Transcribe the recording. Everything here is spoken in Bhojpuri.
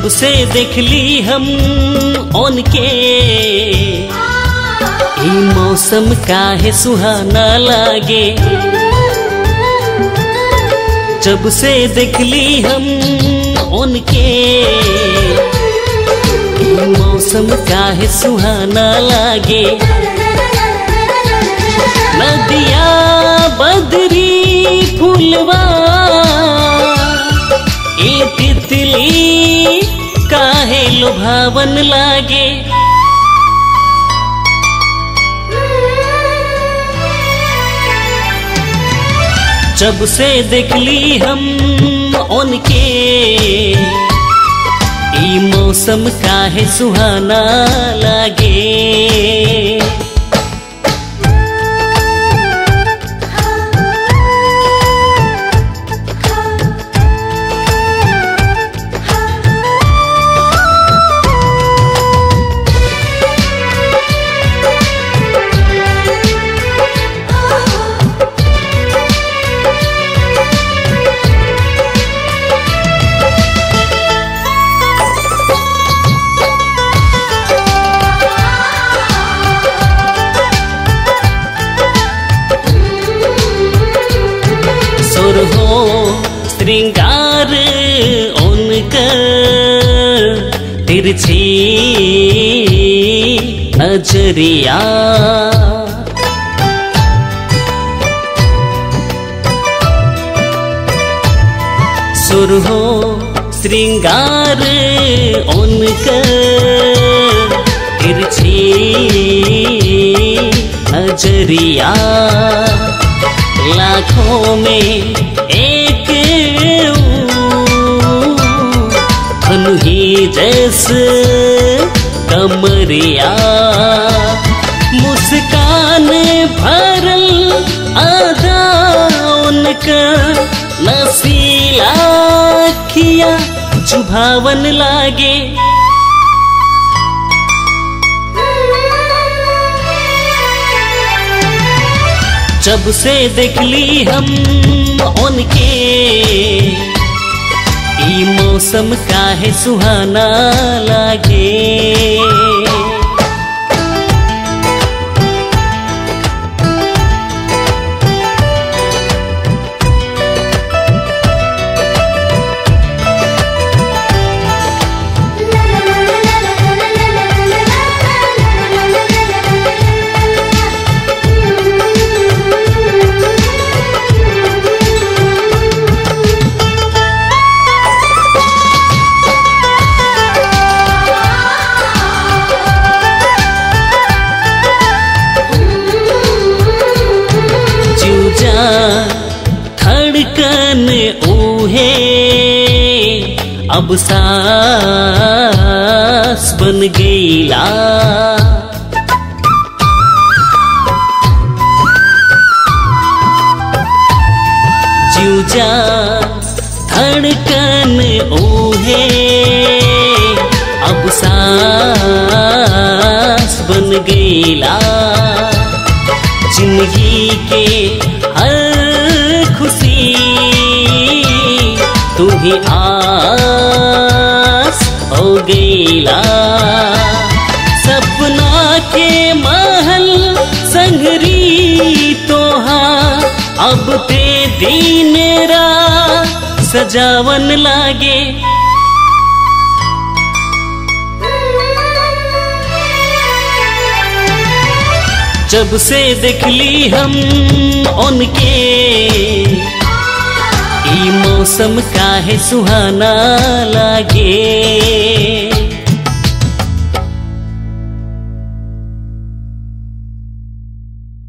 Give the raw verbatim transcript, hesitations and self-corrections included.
जब से देख ली हम उनके ये मौसम काहे सुहाना लागे। जब से देख ली हम उनके ये मौसम काहे सुहाना लागे। नदिया बदरी फूलवा ए तितली काहे लुभावन लागे। जब से देख ली हम उनके ये मौसम काहे सुहाना लागे। सुर हो श्रृंगार उनका तिरछी नजरिया। सुर हो श्रृंगार उनका तिरछी नजरिया। लाखों में एक ही जैसे कमरिया। मुस्कान भरल आधा उनका नसीला खिया चुभावन लागे। जब से देख ली हम उनके ये मौसम काहे सुहाना लागे। धड़कन ऊहे अब सांस बन गईला। जूजा धड़कन ऊहे अब सांस बन गईला। जिंदगी के हर खुशी तू ही आस हो गईला। सपना के महल संगरी तोहार अब ते दिन रात सजावन लागे। जब से देख ली हम उनके ये मौसम काहे सुहाना लागे।